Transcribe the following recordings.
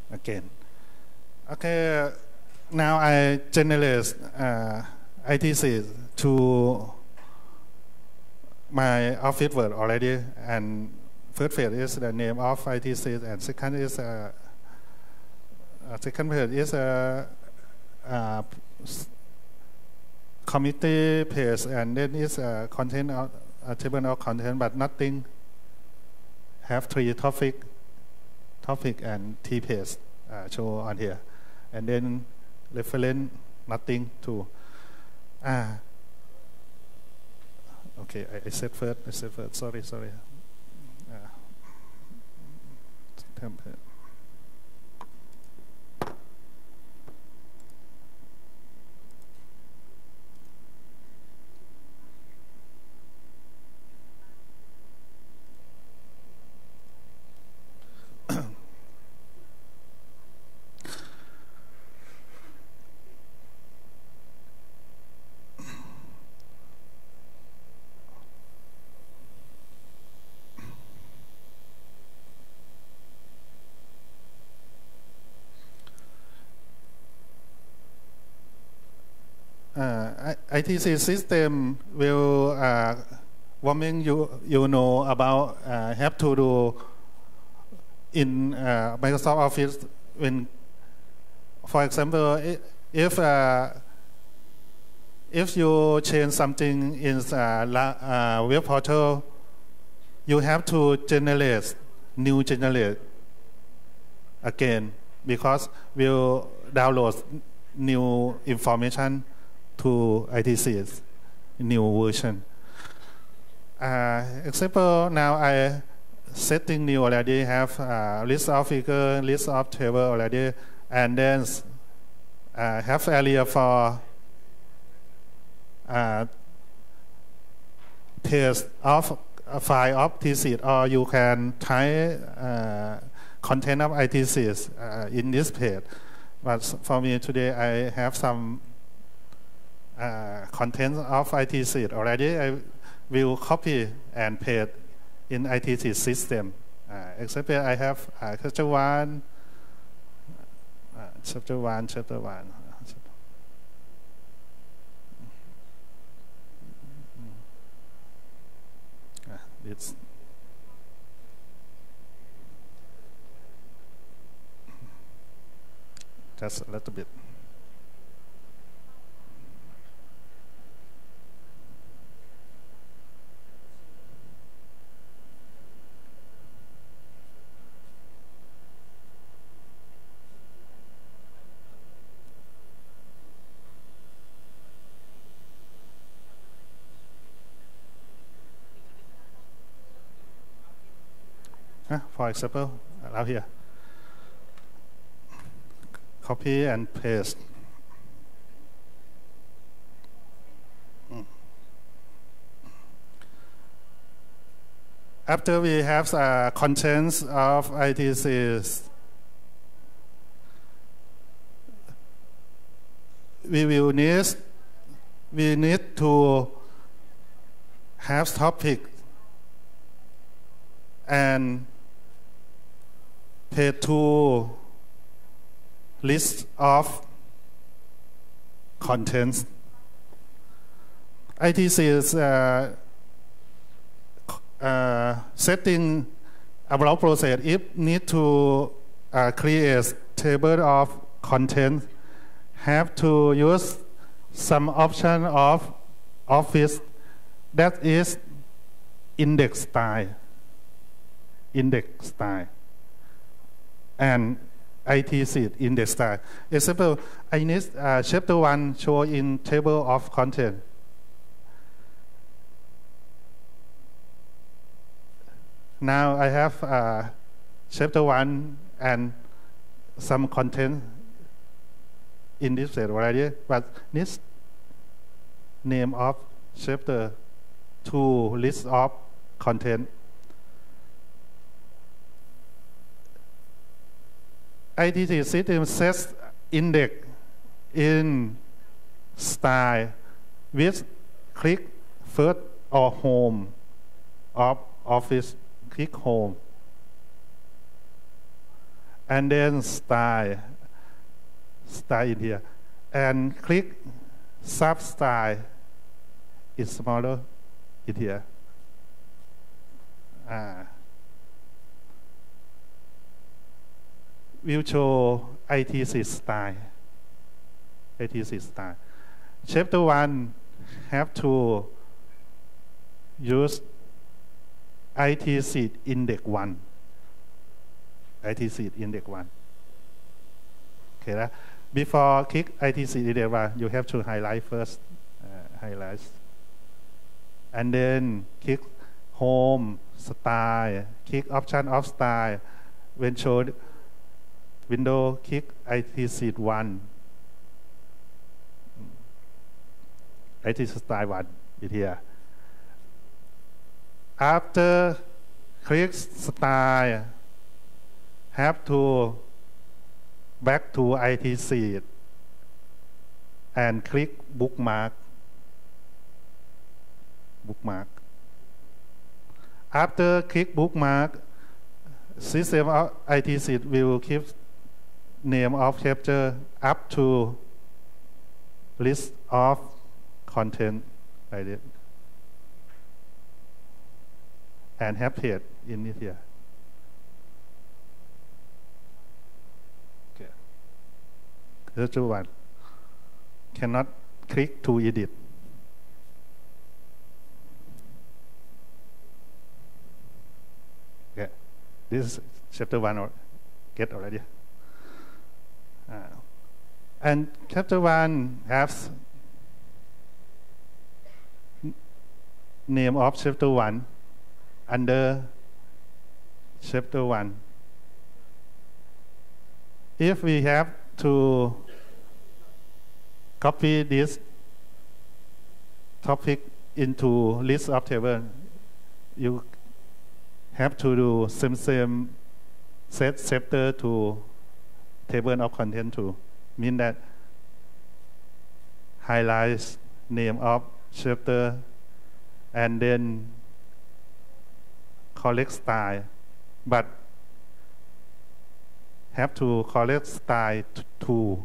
again. Okay, now I generate i-Thesis to my office word already, and first page is the name of i-Thesis, and second is second page is committee page, and then is content of table of content, but nothing. Have three topic and T page show on here, and then reference nothing to. Okay, I said first. Sorry. Template. i-Thesis system will warming you know about have to do in Microsoft Office when, for example, if you change something in web portal, you have to generate again, because we'll download new information to i-Thesis, new version. Example, now I setting new already, have list of figure, list of table already, and then have area for test of a file of thesis, or you can type content of i-Thesis in this page. But for me today, I have some content of i-Thesis already. I will copy and paste in i-Thesis system. Example, I have chapter 1. It's just a little bit. For example, allow here. Copy and paste. After we have contents of i-Thesis, we need to have topic and page 2 list of contents. i-Thesis setting about process, if need to create table of content, have to use some option of Office that is index style. And i-Thesis index style. Example, I need chapter 1 show in table of content. Now I have chapter 1 and some content in this set already, but this name of chapter 2 list of content. i-Thesis system sets index in style with click first or home of Office, click home. and then style in here, and click sub style is smaller in here. We'll show i-Thesis style. i-Thesis style. Chapter 1 have to use i-Thesis index 1. i-Thesis index 1. Okay, before click i-Thesis index 1, you have to highlight first. Highlight. And then click home, style, click option of style. When showed window, click i-Thesis 1. i-Thesis style 1 is here. After click style, have to back to i-Thesis and click bookmark. After click bookmark, system of i-Thesis will keep name of chapter up to list of content like this, and have page in it here. Okay. Chapter 1 cannot click to edit. Okay. This is chapter 1 or get already. And chapter 1 has name of chapter 1 under chapter 1. If we have to copy this topic into list of table, you have to do same set chapter to table of content too. Mean that highlights name of chapter and then correct style, but have to correct style to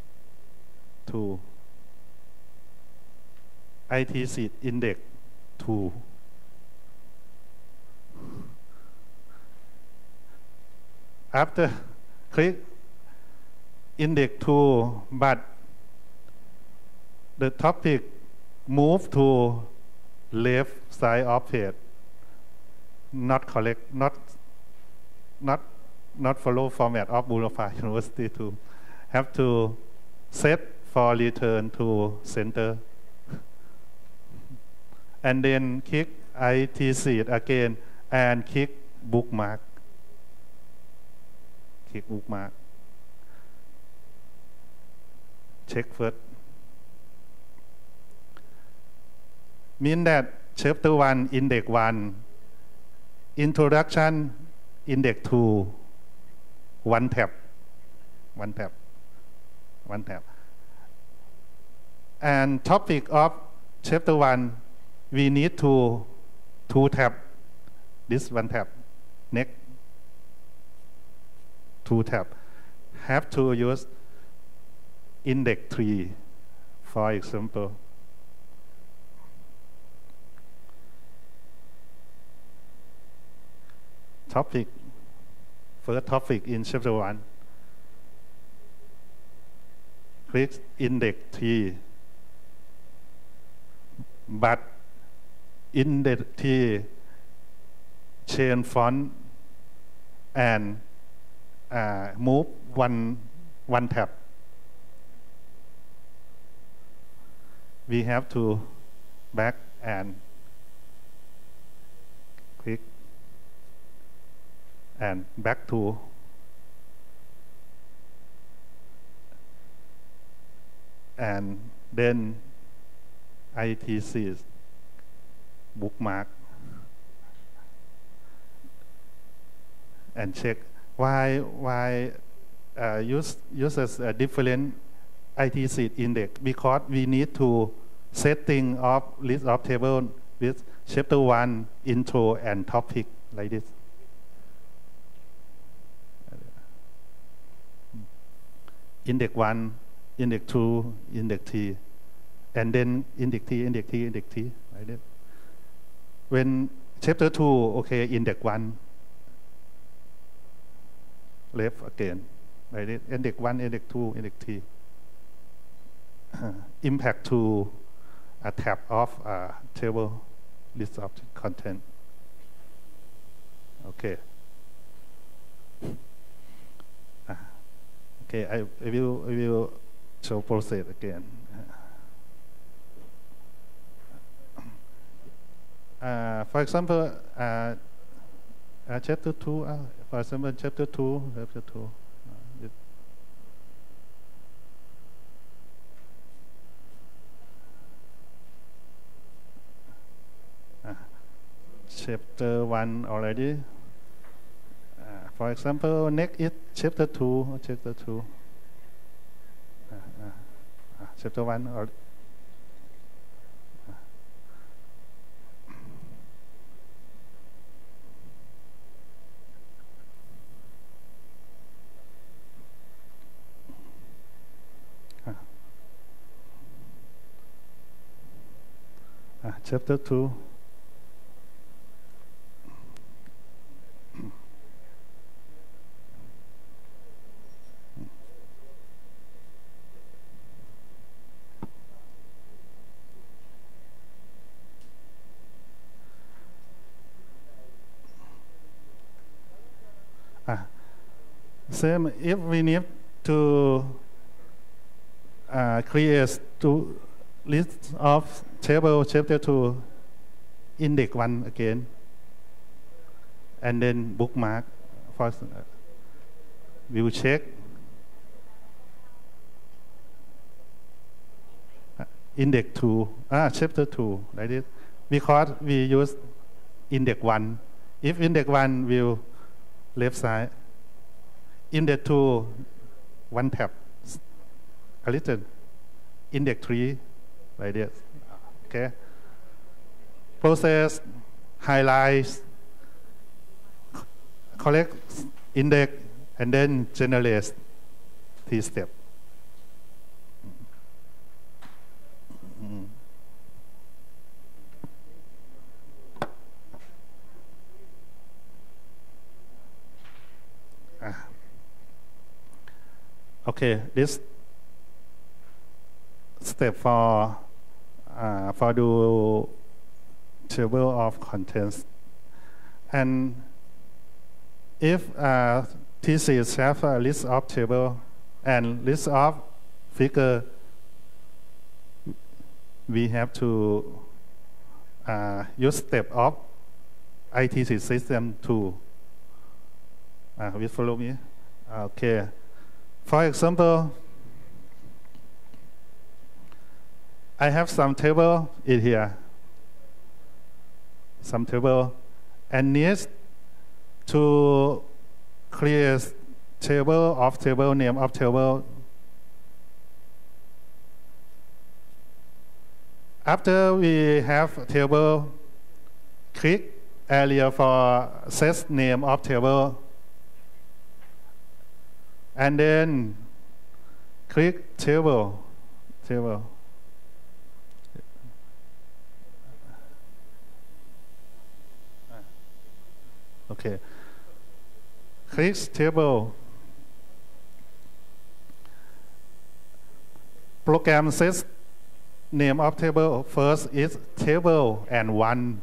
i-Thesis index 2. After click index 2, but the topic move to left side of page, not correct, not follow format of Boulevard University to have to set for return to center, and then click i-Thesis again and click bookmark. Check first. Mean that chapter 1 index 1, introduction index 2, one tab. And topic of chapter 1, we need to 2 tab. This 1 tab. Next 2 tab. Have to use index 3, for example. Topic, first topic in chapter 1. Click index 3. But index 3 change font and move one tab. We have to back and click and back to and then i-Thesis bookmark and check why uses a different i-Thesis index, because we need to setting of list of table with chapter 1 intro and topic like this. index 1, index 2, index t, and then index t, index t, index t, like that. When chapter 2, okay, index 1, left again, like that. Index 1, index 2, index t. Impact to a tab of table list of content. Okay. Okay, I will show process again. For example, chapter 2. For example, chapter 2. Chapter 1 already. For example, next is chapter 2. Chapter 2. Chapter 1 or chapter 2. Same, if we need to create two list of table chapter 2, index 1 again, and then bookmark. First, we will check index 2, chapter 2, like this, because we use index 1. If index 1 will left side, index 2, one tab, a little, index 3, like this. Okay. Process, highlights, collect index, and then generate t-step. Okay, this step for do table of contents, and if thesis have a list of table and list of figure, we have to use step of i-Thesis system to will you follow me? Okay. For example, I have some table in here, and needs to create table of table, name of table. After we have table, click area for set name of table, and then click table. Okay. Click table. Program says name of table first is table and 1.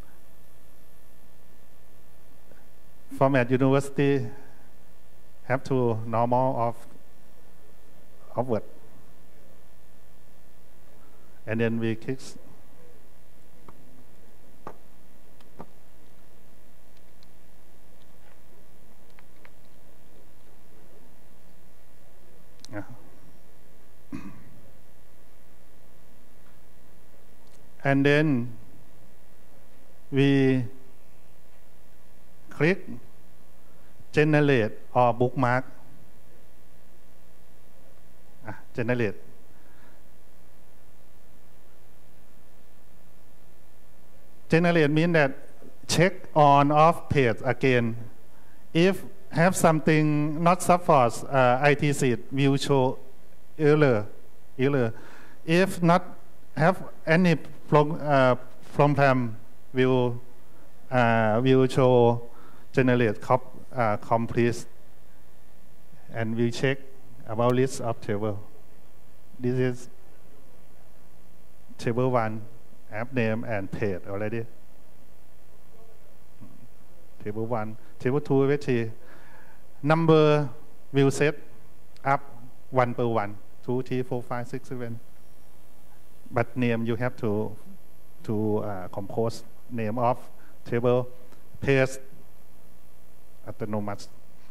Format university have to normal of upward, and then we click and then we click generate or bookmark. Generate. Generate means that check on off page again. If have something not supports i-Thesis will show error. If not have any program will show generate complete, and we check about list of table. This is table 1, app name and page already. Table 1, table 2, which number will set up 1 per 1, 2, 3, 4, 5, 6, 7. But name you have to compose name of table, page autonomous.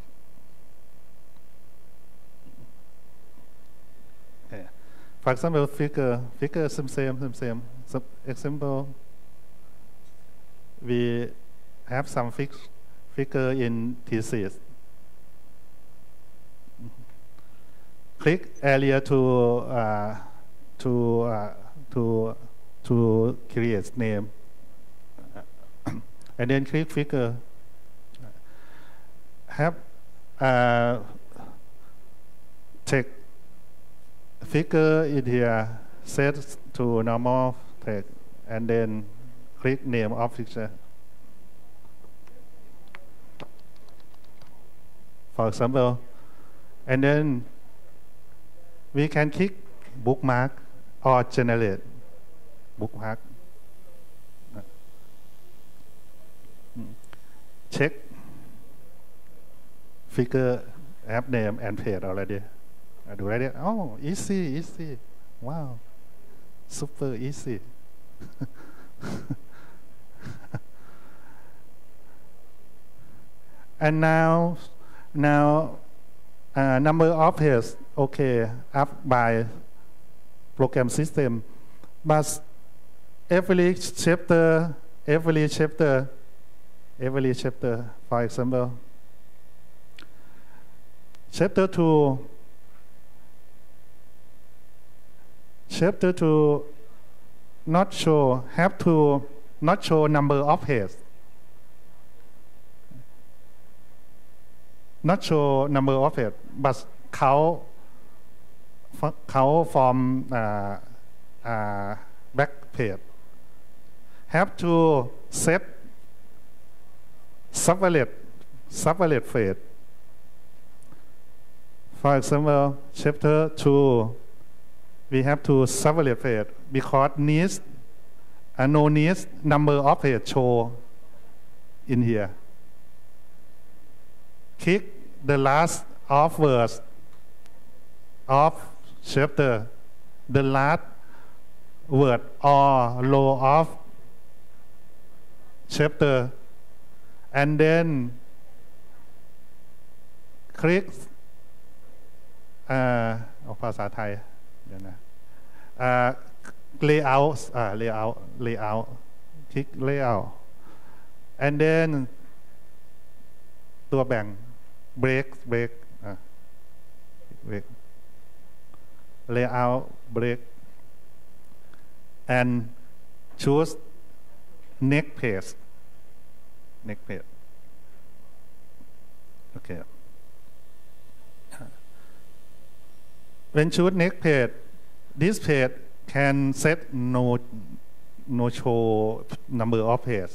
Okay. For example, figure same. So example, we have some figure in thesis. Click area to create name, and then click figure. Have take figure in here, set to normal text, and then click name of figure. For example, and then we can click bookmark or generate bookmark. Check figure, app name and page already. Do ready? Oh, easy. Wow, super easy. And now number of pages, okay, up by program system, but every chapter, for example, chapter 2 not show, have to not show number of pages. Not show number of pages, but count from back page. Have to set separate page. For example, chapter 2, we have to separate page because no needs number of page show in here. Click the last of verse of chapter, the last word or row of chapter, and then click ภาษาไทยเดี๋ยวนะ layout click layout, and then ตัวแบ่ง break layout break, and choose next page. Okay. When choose next page, this page can set no show number of pages.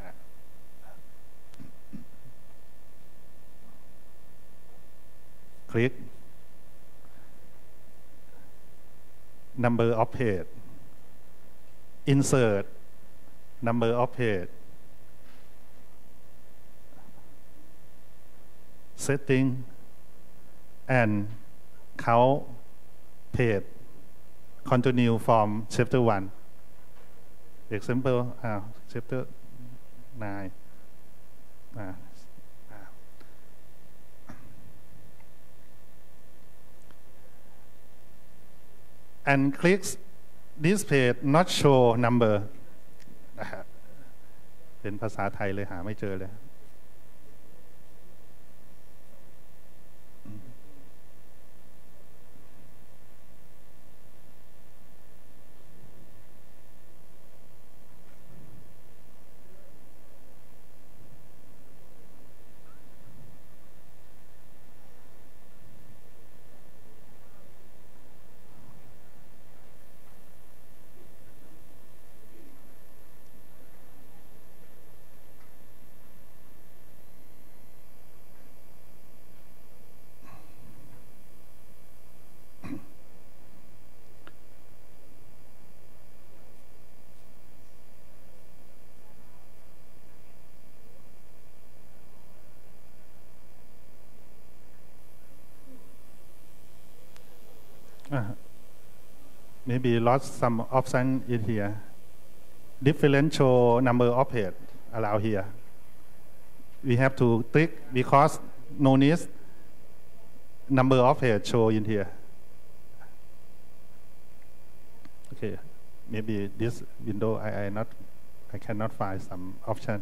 Click number of page, insert number of page, setting, and count page. Continue from chapter 1. Example, chapter 9. And click this page not show number เป็นภาษาไทยเลยหาไม่เจอเลย Maybe lost some option in here. Differential number of page allow here. We have to click because no need number of page show in here. Okay, maybe this window I cannot find some option.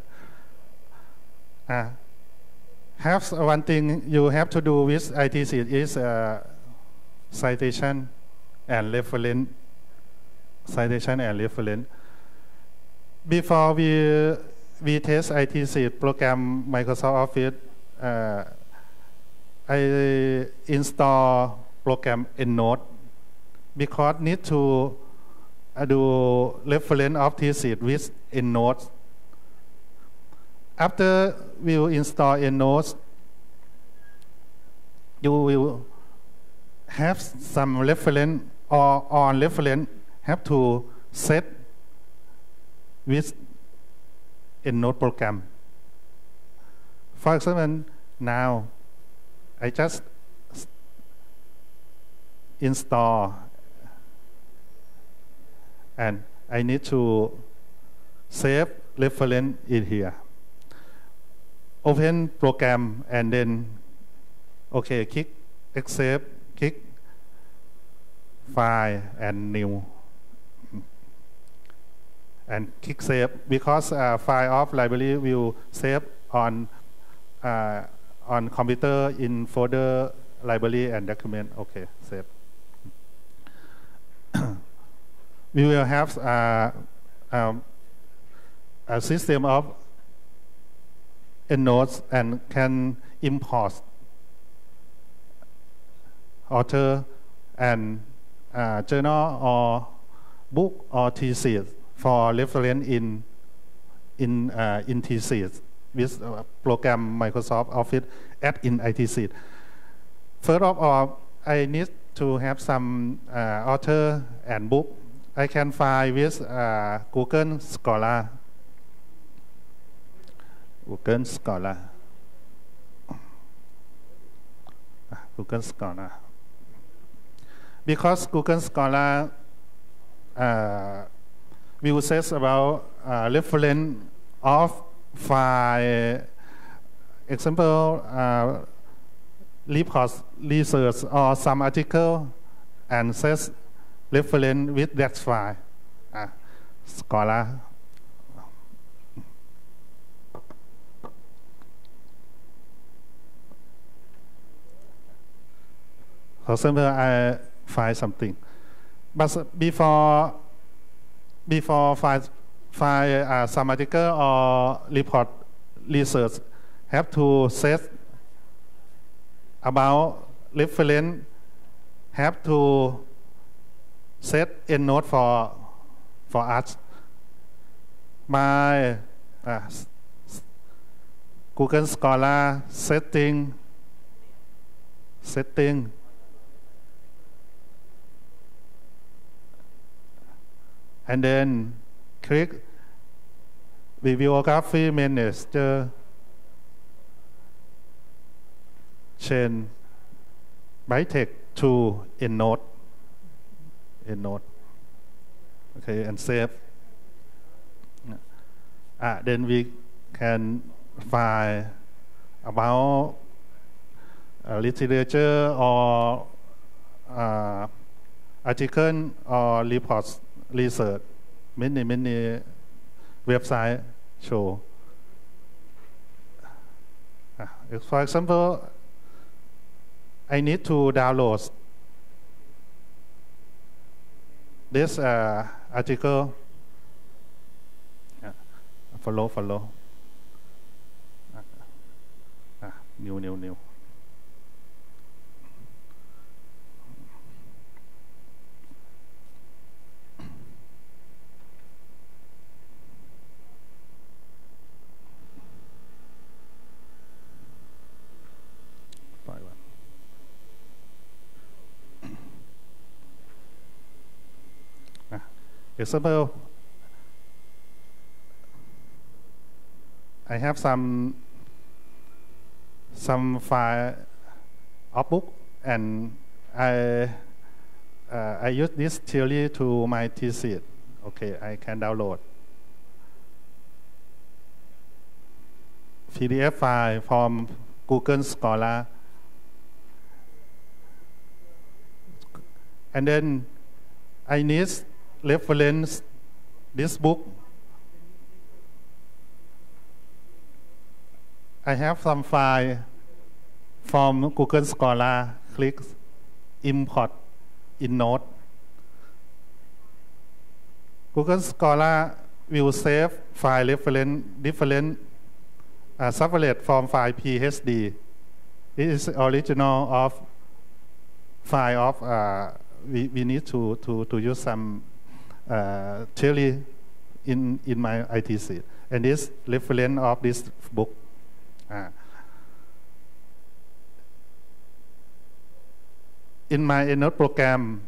Have one thing you have to do with i-Thesis is citation and reference. Citation and reference. Before we test i-Thesis program Microsoft Office, I install program EndNote because need to do reference of thesis with EndNote. After we install EndNote, you will have some reference or on reference have to set with EndNote program. For example, now I just install and I need to save reference in here. Open program and then okay, click accept, click file and new and click save because file of library will save on computer in folder library and document. Okay, save. We will have a system of EndNotes and can import author and journal or book or thesis for reference in thesis with program Microsoft Office add in i-Thesis. First of all, I need to have some author and book. I can find with Google Scholar. Google Scholar. Google Scholar. Because Google Scholar will say about reference of file, example, report, research, or some article, and says reference with that file. Scholar. For example, I find something, but before find some article or report research, have to set about reference, have to set EndNote for us. My Google Scholar setting, and then click Bibliography Manager, change by text to EndNote. Okay, and save. Then we can find about literature or article or reports, research. Many websites show. For example, I need to download this article. Follow. New. Example, I have some file of book and I I use this theory to my thesis. Okay, I can download PDF file from Google Scholar, and then I need reference this book. I have some file from Google Scholar. Click import in Note. Google Scholar will save file reference different separate from file PSD. This is original of file of we need to use some theory in my i-Thesis, and this reference of this book. In my EndNote program,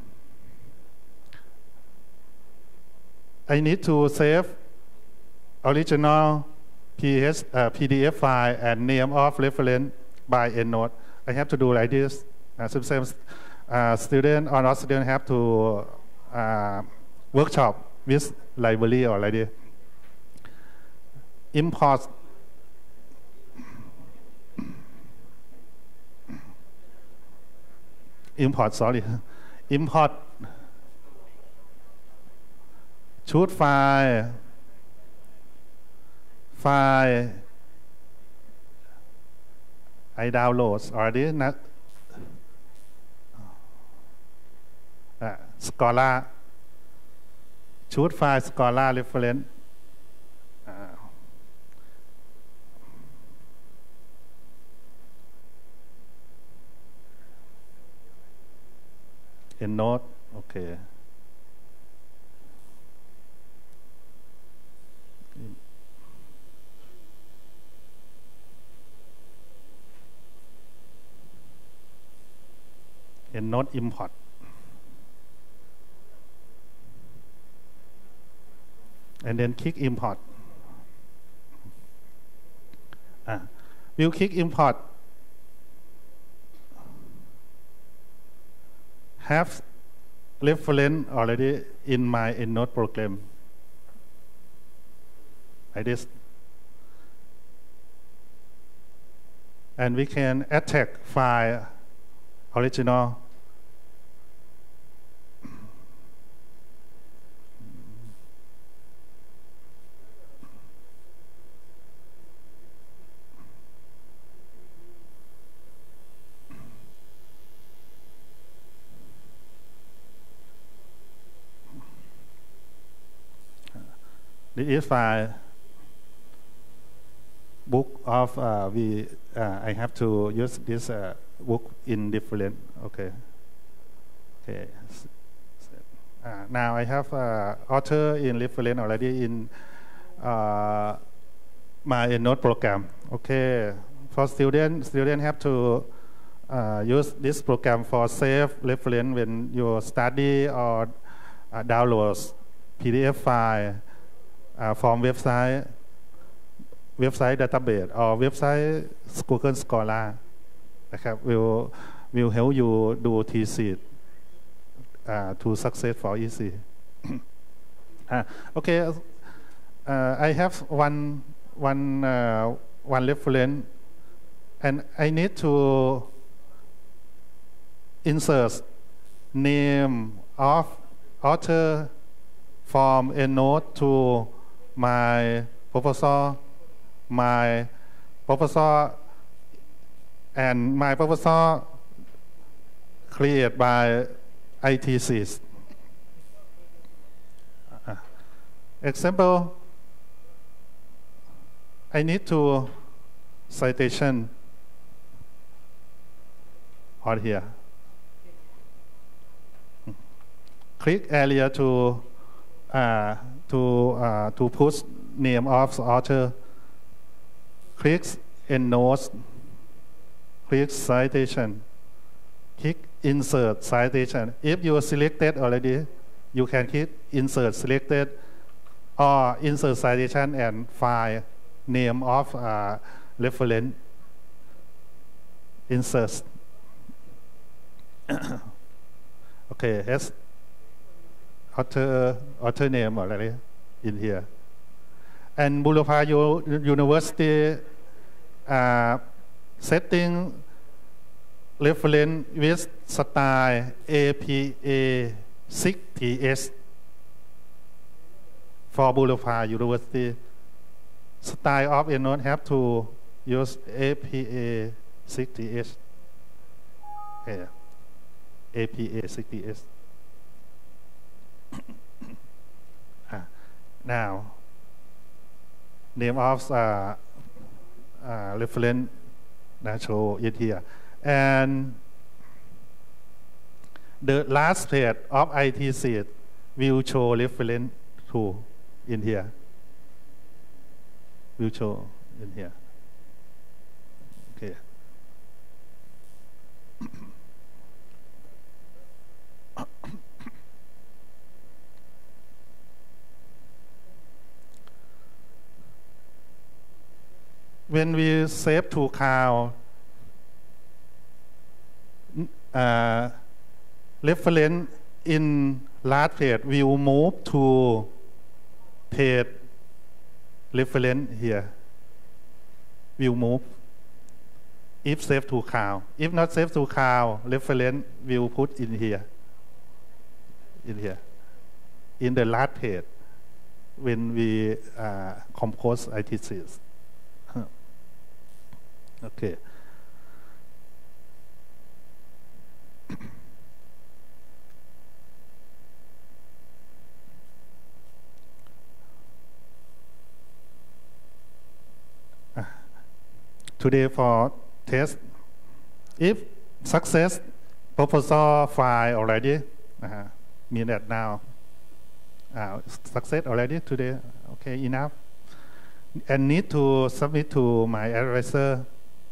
I need to save original PDF file and name of reference by EndNote. I have to do like this. Sometimes student or not student have to workshop with library already. Import choose file I download already. Scholar, choose file Scholar reference. EndNote, okay. EndNote import. And then click import. We'll click import. Have reference already in my EndNote program. Like this. And we can attack file original. This file book of I have to use this book in different. Okay. Now I have author in reference already in my EndNote program. Okay. For student have to use this program for save reference when you study or download PDF file from website database or website Google Scholar. Will help you do thesis to success for easy. Okay, I have one reference, and I need to insert name of author from EndNote to my proposal, and my proposal created by i-Thesis. Example, I need to citation on here. Click area to put name of the author. Click EndNote. Click citation. Click insert citation. If you selected already, you can click insert selected or insert citation and file name of reference. Insert. Okay, has author name already in here. And Burapha University setting reference with style APA 6TS for Burapha University. Style of EndNote have to use APA 6TS. Okay. APA 6TS. Now, name of reference show it here. And the last page of i-Thesis will show reference to in here. Will show in here. Okay. When we save to cloud, reference in last page will move to page reference here. Will move if save to cloud. If not save to cloud, reference will put in here. In here. In the last page when we compose i-Thesis. Okay. Today for test, if success proposal file already, mean that now success already today, okay, enough, and need to submit to my advisor.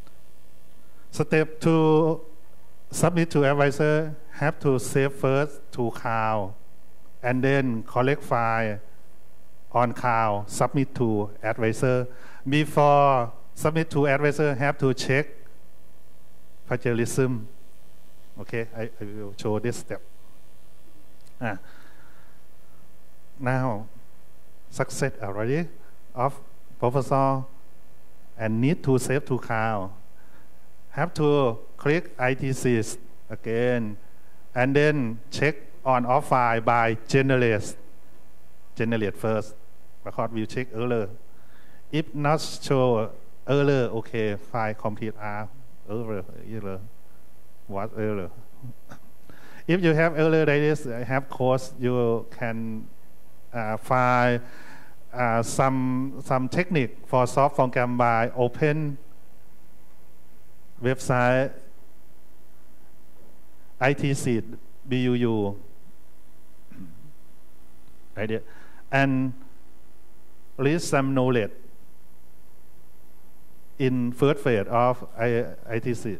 Step to submit to advisor, have to save first to cloud, and then collect file on cloud, submit to advisor. Before submit to advisor, have to check plagiarism. Okay, I will show this step. Now, success already of proposal and need to save to cloud. Have to click i-Thesis again, and then check on off file by generate first, because we'll check error. If not show error, okay, file complete error. What error? If you have error like this, have course, you can find some technique for solve program by open website i-Thesis BUU, right there, and read some knowledge in first phase of i-Thesis.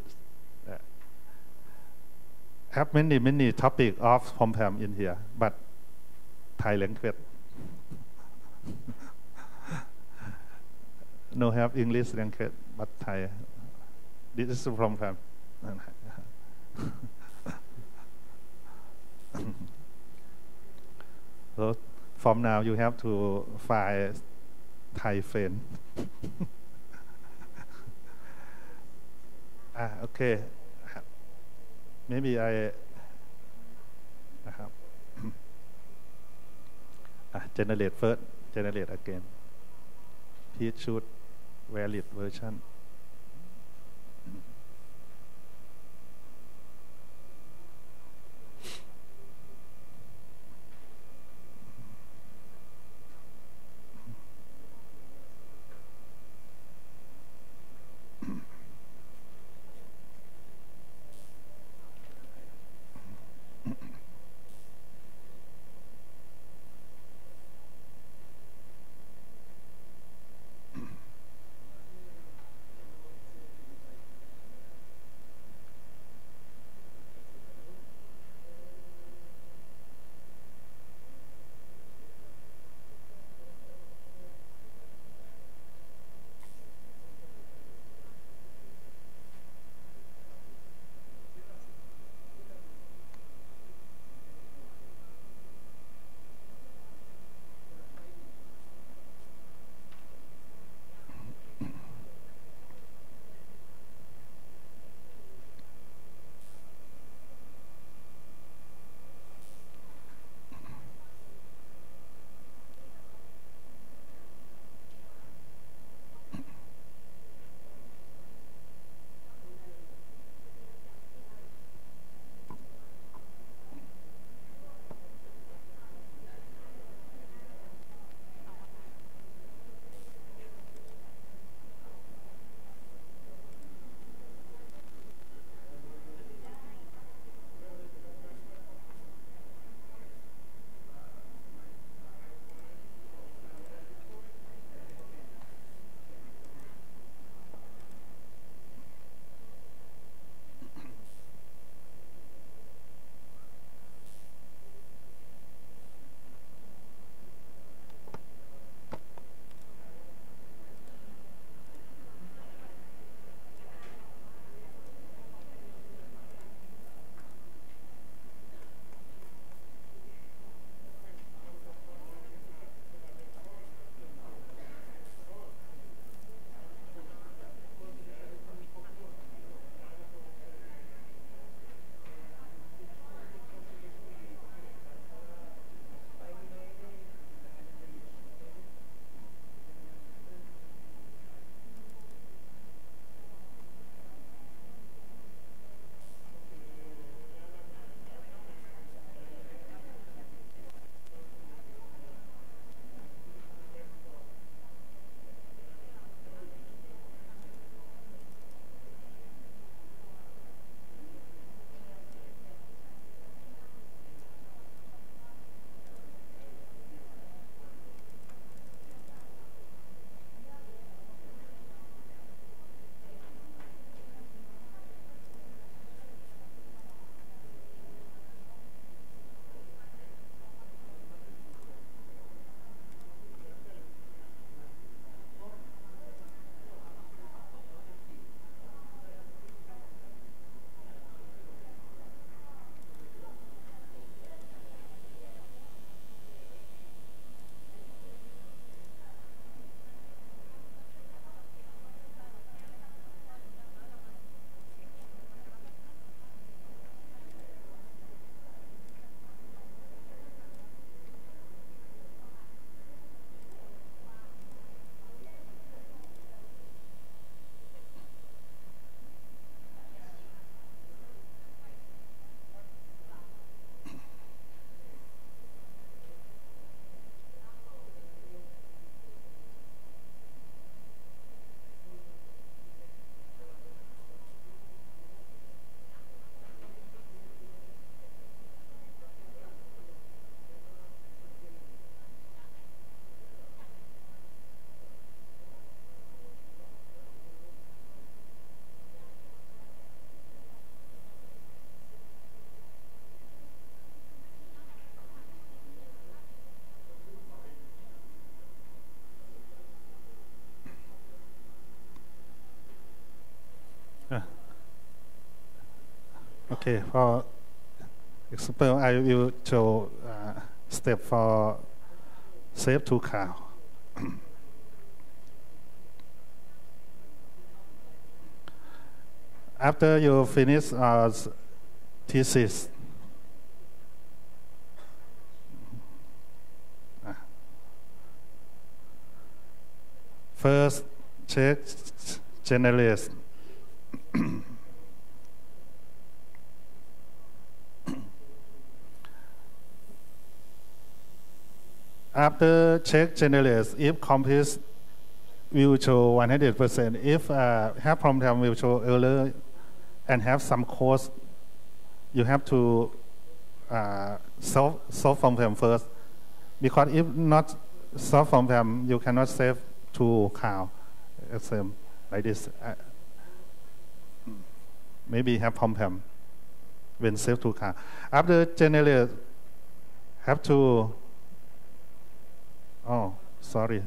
Have many topic of program in here, but Thai language. No have English language, but Thai. This is from them. So from now you have to find Thai friend. Okay. Maybe I generate first, generate again. Please choose valid version. Okay, for example, I will show step for save to cloud. After you finish thesis, first check generalist. After check generalist, if complete will show 100%. If have problem will show error and have some cause, you have to solve problem first. Because if not solve problem, you cannot save to cloud. Same like this. Maybe have problem when save to cloud. After generate, have to. Oh, sorry.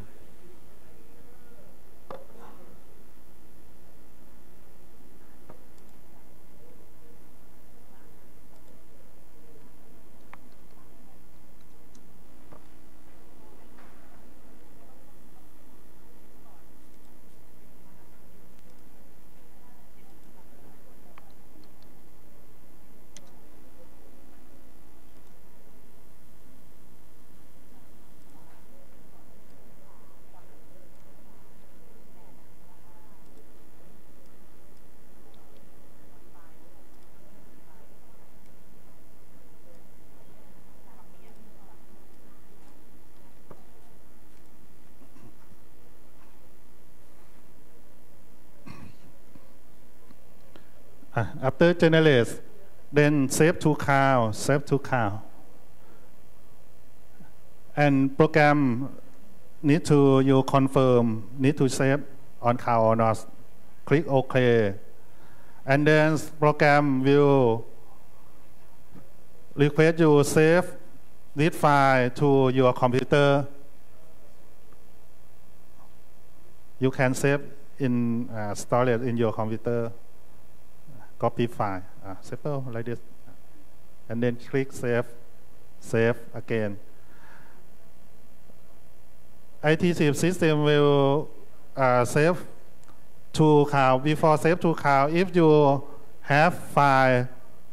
After generate, then save to cloud, and program need to you confirm, need to save on cloud or not. Click OK, and then program will request you save this file to your computer. You can save in storage in your computer. Copy file, simple like this, and then click save again. i-Thesis system will save to cloud. Before save to cloud, if you have file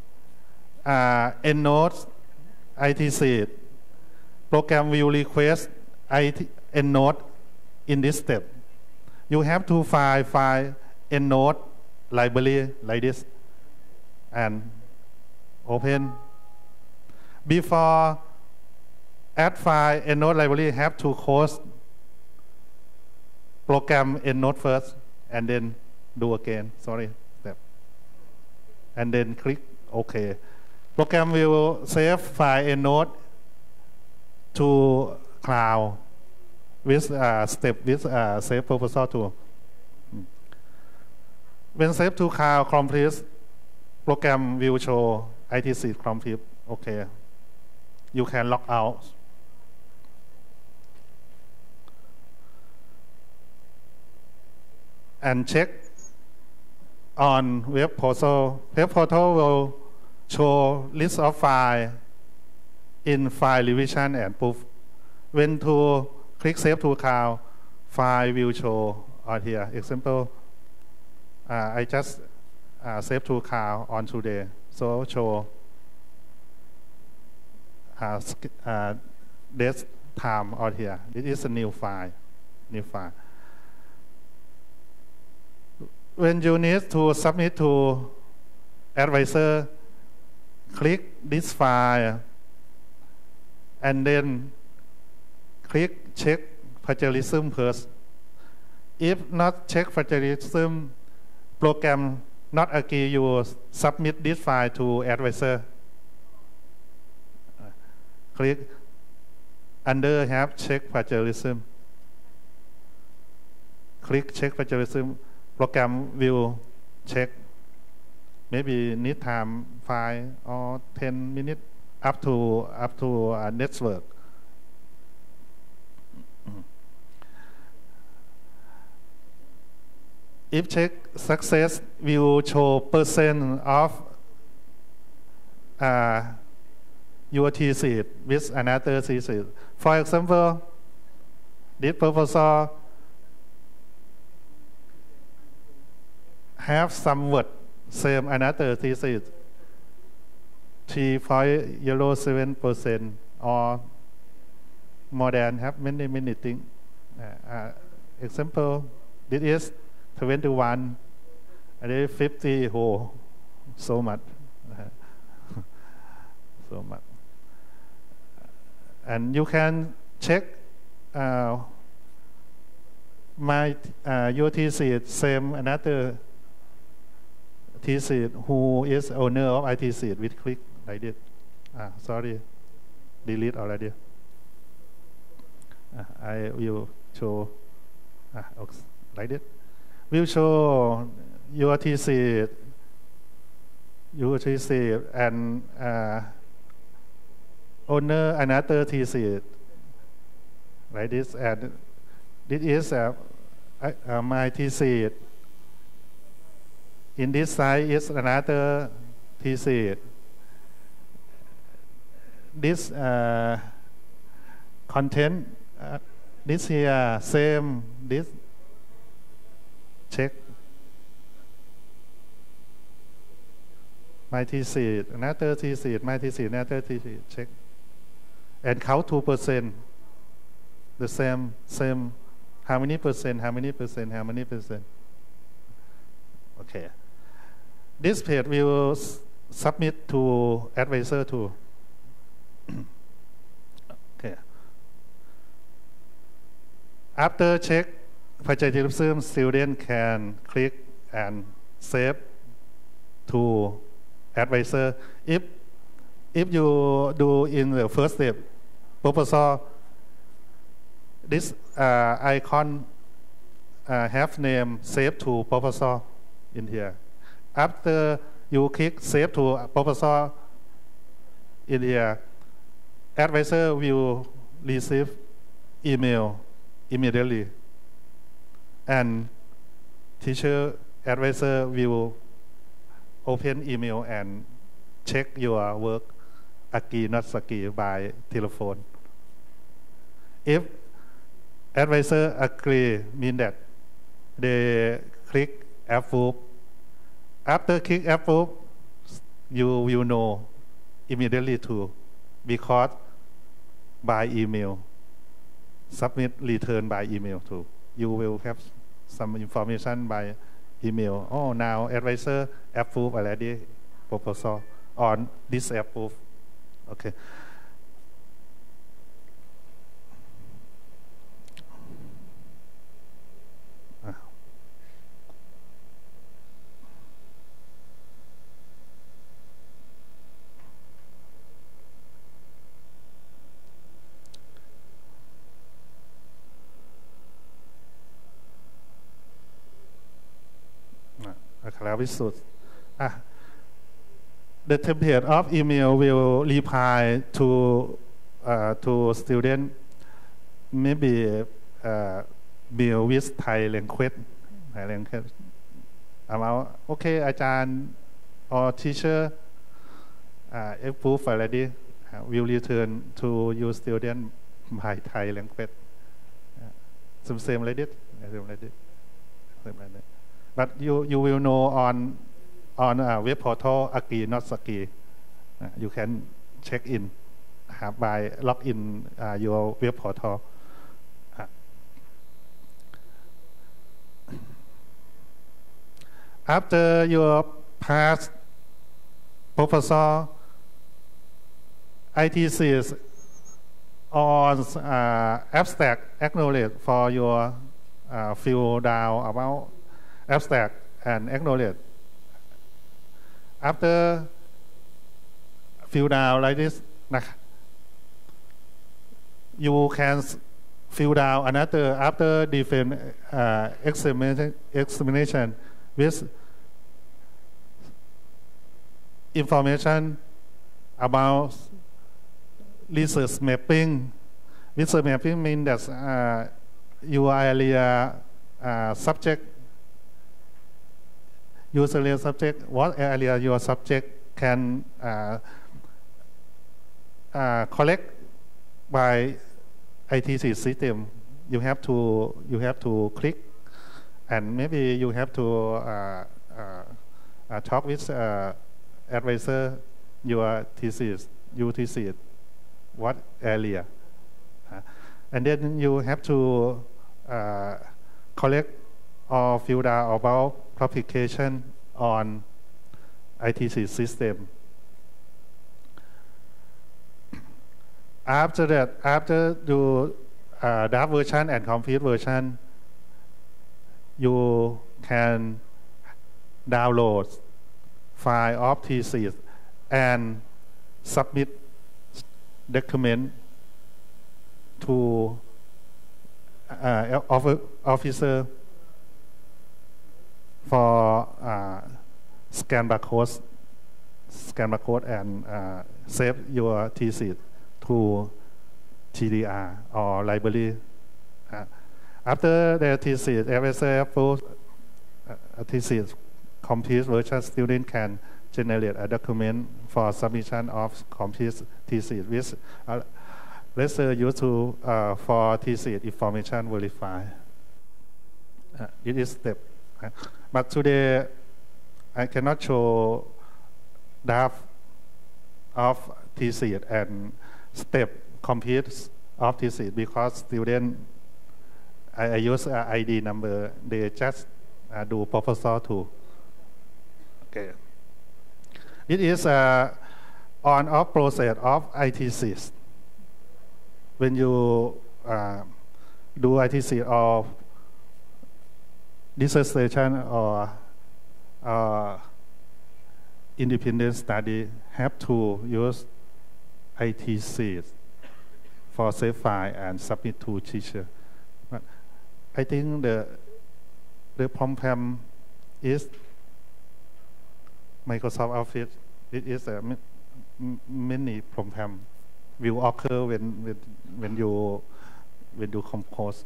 EndNote i-Thesis, program will request EndNote in this step. You have to file EndNote library like this and open. Before add file EndNote library, have to close program EndNote first and then do again. Sorry, step. And then click OK. Program will save file EndNote to cloud with step with save proposal tool. When save to cloud complete, program will show i-Thesis complete. Okay, you can log out. And check on web portal. Web portal will show list of files in file revision and proof. When to click save to cloud, file will show on here. Example, I just save to cloud on today, so show date time on here. This is a new file. When you need to submit to advisor, click this file and then click check plagiarism first. If not check plagiarism, program not agree, you submit this file to advisor. Click under have check plagiarism. Click check plagiarism. Program will check. Maybe need time 5 or 10 minutes up to network. If check success, will show percent of your thesis with another thesis. For example, this proposal have some word same another thesis 3.07% or more than have many things. Example, this is 21, and this 50. Oh, so much, so much. And you can check my your thesis same another thesis who is owner of i-Thesis with click like this. Sorry, delete already. I will show like this. We'll show your thesis and owner another thesis like this, and this is my thesis. In this side is another thesis. This content, this here same. This check my thesis, another thesis, my thesis, another thesis. Check and count 2%. The same. How many percent? How many percent? How many percent? Okay. This page will submit to advisor too. Okay. After check, plagiarism, student can click and save to advisor. If you do in the first step proposal, this icon have name save to proposal in here. After you click save to proposal in here, advisor will receive email immediately, and teacher advisor will open email and check your work, agree not agree by telephone. If advisor agree, mean that they click approve. After click approve, you will know immediately too, because by email, submit return by email too. You will have some information by email. Oh, now advisor approve already proposal on disapprove. Okay. The template of email will reply to student maybe mail with Thai language about okay อาจารย์ or teacher approve already will return to your student by Thai language. Same like this. But you will know on web portal agree not agree. You can check in by log in your web portal. After your past proposal, i-Thesis on abstract acknowledge for your fill down about abstract and acknowledge. After fill down like this, you can fill down another after different examination with information about research mapping. Research mapping means that your area subject, what area your subject can collect by i-Thesis system. You have to click, and maybe you have to talk with advisor your thesis, what area, and then you have to collect or fill out about publication on i-Thesis system. After that, after you draft version and complete version, you can download file of thesis and submit document to officer for scan barcode and save your thesis to TDR or library. After the thesis, advisor approves thesis complete version, student can generate a document for submission of complete thesis, which let's use to for thesis information verify. It is step. But today, I cannot show draft of thesis and step complete of thesis because student I use ID number. They just do proposal too. Okay. It is on-off process of i-Thesis. When you do i-Thesis or dissertation or independent study, have to use i-Thesis for save file and submit to teacher. But I think the problem is Microsoft Office. It is a many problem will occur when you compose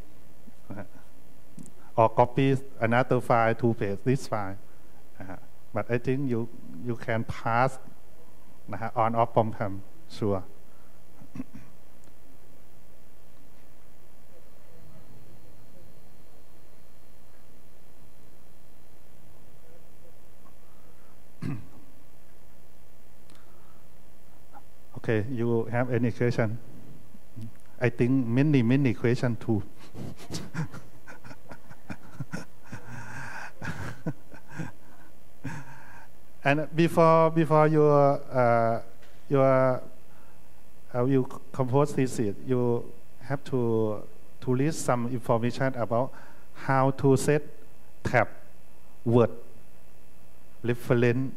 or copy another file to paste this file. But I think you can pass on off problem, sure. Okay, you have any question? I think many questions too. And before you compose thesis, you have to list some information about how to set tab, word, reference.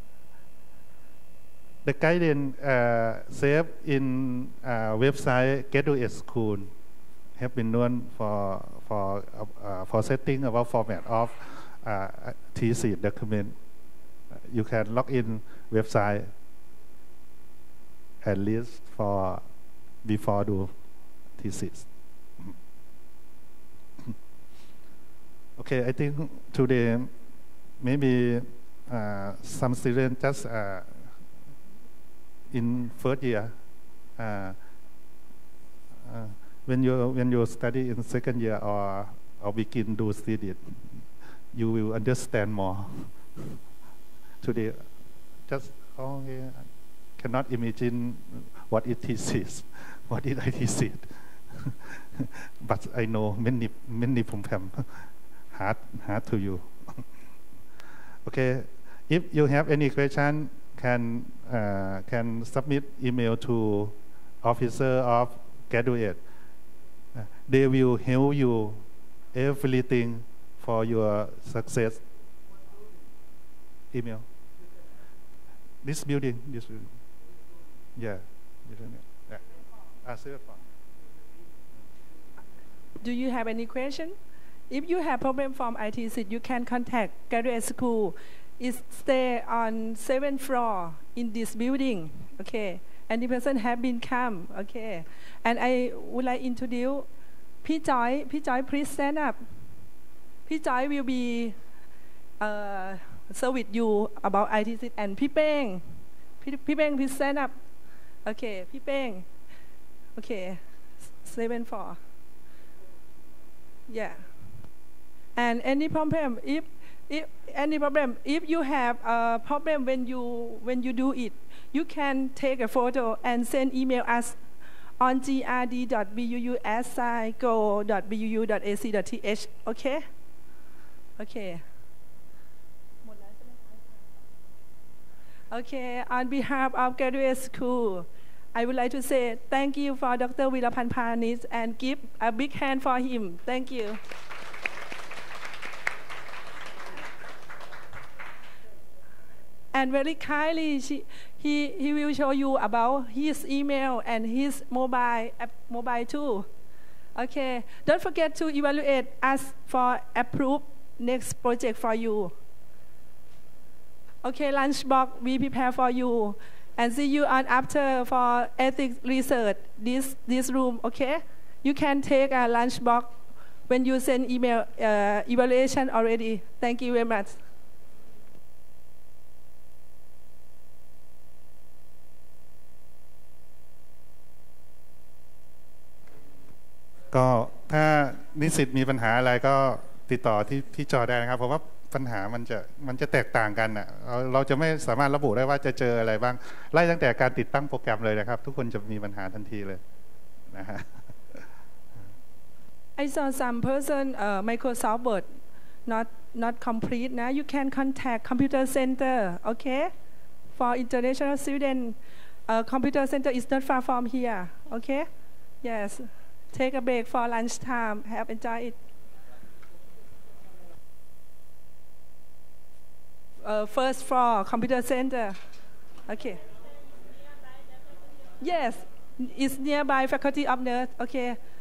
The guidance saved in website Graduate School have been known for setting about format of thesis document. You can log in website at least for before do thesis. Okay, I think today maybe some students just in first year. When you study in second year or begin to study it, you will understand more. Today, just cannot imagine what it is, what is i-Thesis. But I know many problem hard to you. Okay, if you have any question, can submit email to officer of graduate. They will help you everything for your success. Email. This building. Yeah. Do you have any question? If you have problem from i-Thesis, you can contact Graduate School. It stay on 7th floor in this building. Okay. And the person have been come. Okay. And I would like to introduce P. Joy. P. Joy, please stand up. P. Joy will be serve with you about i-Thesis. And P. Peng. P. Peng, please stand up. Okay, พี่เป้ง Okay, 7-4. Yeah. And any problem, if you have a problem when you do it, you can take a photo and send email us on grd.buu@go.buu.ac.th. Okay? Okay. Okay, on behalf of graduate school, I would like to say thank you for Dr. Virapan Panis and give a big hand for him. Thank you. And very kindly, he will show you about his email and his mobile too. Okay, don't forget to evaluate us for approve next project for you. Okay, lunchbox we prepare for you, and see you on after for ethics research this room. Okay, you can take a lunchbox when you send email evaluation already. Thank you very much. ก็ถ้านิสิตมีปัญหาอะไรก็ติดต่อที่จอได้นะครับเพราะว่าปัญหามันจะแตกต่างกันนะเราจะไม่สามารถระบุได้ว่าจะเจออะไรบ้างไล่ตั้งแต่การติดตั้งโปรแกรมเลยนะครับทุกคนจะมีปัญหาทันทีเลยนะฮะ I saw some person Microsoft Word not complete. Now you can contact Computer Center. Okay, for international student, Computer Center is not far from here. Okay, yes. Take a break for lunchtime. Have enjoy it. First floor, Computer Center. Okay. Yes, it's nearby Faculty of Nurse. Okay.